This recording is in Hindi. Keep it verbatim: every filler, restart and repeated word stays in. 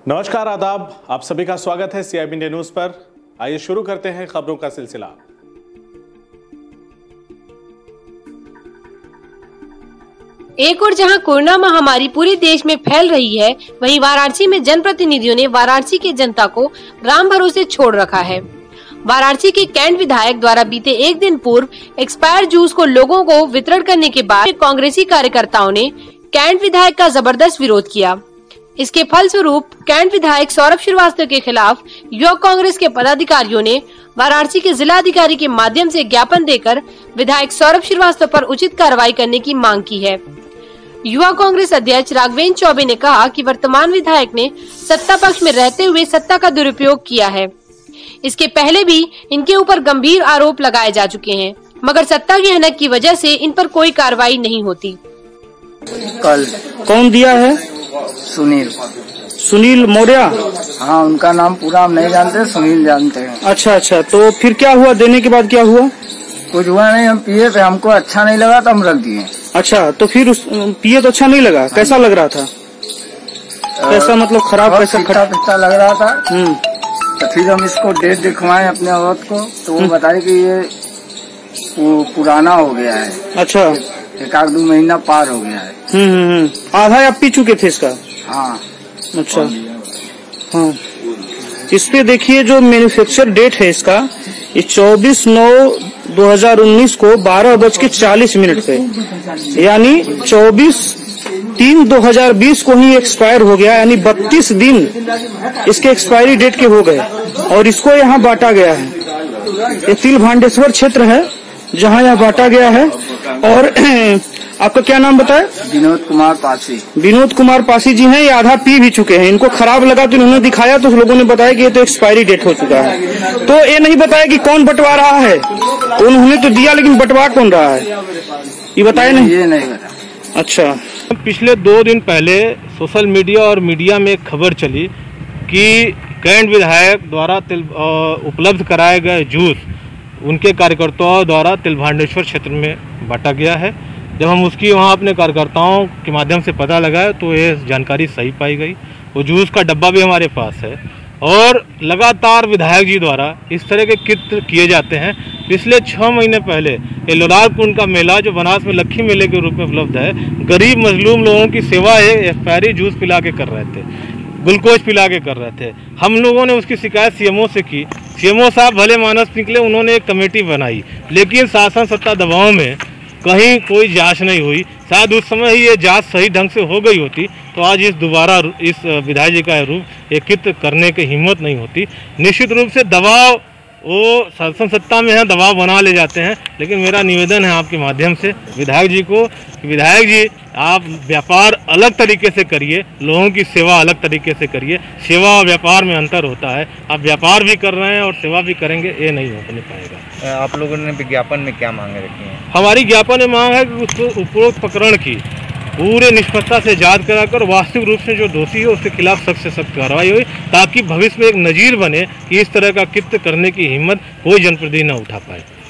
नमस्कार, आदाब। आप सभी का स्वागत है सीआईबी इंडिया न्यूज पर। आइए शुरू करते हैं खबरों का सिलसिला। एक और जहां कोरोना महामारी पूरे देश में फैल रही है, वहीं वाराणसी में जनप्रतिनिधियों ने वाराणसी की जनता को राम भरोसे छोड़ रखा है। वाराणसी के कैंट विधायक द्वारा बीते एक दिन पूर्व एक्सपायर जूस को लोगों को वितरण करने के बाद कांग्रेसी कार्यकर्ताओं ने कैंट विधायक का जबरदस्त विरोध किया। इसके फलस्वरूप कैंट विधायक सौरभ श्रीवास्तव के खिलाफ युवा कांग्रेस के पदाधिकारियों ने वाराणसी के जिला अधिकारी के माध्यम से ज्ञापन देकर विधायक सौरभ श्रीवास्तव पर उचित कार्रवाई करने की मांग की है। युवा कांग्रेस अध्यक्ष राघवेंद्र चौबे ने कहा कि वर्तमान विधायक ने सत्ता पक्ष में रहते हुए सत्ता का दुरुपयोग किया है। इसके पहले भी इनके ऊपर गंभीर आरोप लगाए जा चुके हैं, मगर सत्ता की हनक की वजह से इन पर कोई कार्रवाई नहीं होती। कल कौन दिया है? सुनील सुनील मौर्य। हाँ, उनका नाम पूरा हम नहीं जानते, सुनील जानते हैं। अच्छा अच्छा, तो फिर क्या हुआ? देने के बाद क्या हुआ? कुछ हुआ नहीं, हम पिए थे, हमको अच्छा नहीं लगा तो हम रख दिए। अच्छा, तो फिर उस पिए तो अच्छा नहीं लगा? कैसा लग रहा था? कैसा मतलब खराब? कैसा खट्टा खट्टा लग रहा था। हम्म तो फिर हम इसको डेट दिखवाए अपने औरत को, तो वो बताए कि ये पुराना हो गया है। अच्छा, एक आध दो महीना पार हो गया है। हम्म हम्म आधा आप पी चुके थे इसका? हाँ। अच्छा, हाँ। इस पे देखिए जो मैन्युफैक्चर डेट है इसका, ये चौबीस नौ दो हजार उन्नीस को बारह बज के चालीस मिनट पे, यानी चौबीस तीन दो हजार बीस को ही एक्सपायर हो गया, यानी बत्तीस दिन इसके एक्सपायरी डेट के हो गए और इसको यहाँ बांटा गया है। ये तिल भांडेश्वर क्षेत्र है जहाँ यह बांटा गया है। और आपका क्या नाम बताया? विनोद कुमार पासी। विनोद कुमार पासी जी हैं। ये आधा पी भी चुके हैं। इनको खराब लगा तो इन्होंने दिखाया, तो लोगों ने बताया कि ये तो एक्सपायरी डेट हो चुका है। तो ये नहीं बताया कि कौन बंटवा रहा है। उन्होंने तो दिया, लेकिन बंटवा कौन रहा है ये बताया नहीं। ये नहीं बता। अच्छा, पिछले दो दिन पहले सोशल मीडिया और मीडिया में एक खबर चली कि कैंट विधायक द्वारा तिल उपलब्ध कराए गए जूस उनके कार्यकर्ताओं द्वारा तिलभांडेश्वर क्षेत्र में बांटा गया है। जब हम उसकी वहां अपने कार्यकर्ताओं के माध्यम से पता लगाए तो ये जानकारी सही पाई गई। वो जूस का डब्बा भी हमारे पास है और लगातार विधायक जी द्वारा इस तरह के कृत्य किए जाते हैं। पिछले छः महीने पहले ये लोलार कुंड का मेला जो बनारस में लक्ष्मी मेले के रूप में उपलब्ध है, गरीब मजलूम लोगों की सेवा है एक्सपायरी जूस पिला के कर रहे थे, ग्लूकोज पिला के कर रहे थे। हम लोगों ने उसकी शिकायत सीएमओ से की। सीएमओ साहब भले मानस निकले, उन्होंने एक कमेटी बनाई, लेकिन शासन सत्ता दबाव में कहीं कोई जांच नहीं हुई। शायद उस समय ही ये जांच सही ढंग से हो गई होती तो आज इस दोबारा इस विधायक जी का रूप एक कृत्य करने की हिम्मत नहीं होती। निश्चित रूप से दबाव वो शासन सत्ता में है, दबाव बना ले जाते हैं। लेकिन मेरा निवेदन है आपके माध्यम से विधायक जी को, विधायक जी आप व्यापार अलग तरीके से करिए, लोगों की सेवा अलग तरीके से करिए। सेवा और व्यापार में अंतर होता है। आप व्यापार भी कर रहे हैं और सेवा भी करेंगे, ये नहीं हो नहीं पाएगा। आप लोगों ने विज्ञापन में क्या मांगे रखी हैं? हमारी ज्ञापन में मांग है कि उसको उपरोक्त प्रकरण की पूरे निष्पक्षता से जांच कराकर वास्तविक रूप से जो दोषी हो उसके खिलाफ सख्त से सख्त कार्रवाई हुई, ताकि भविष्य में एक नजीर बने कि इस तरह का कृत्य करने की हिम्मत कोई जनप्रतिनिधि न उठा पाए।